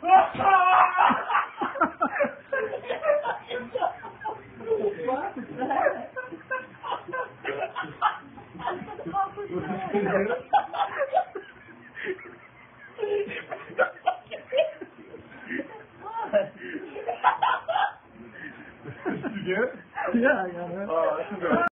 You get it? Yeah, I got it. Oh, that's good.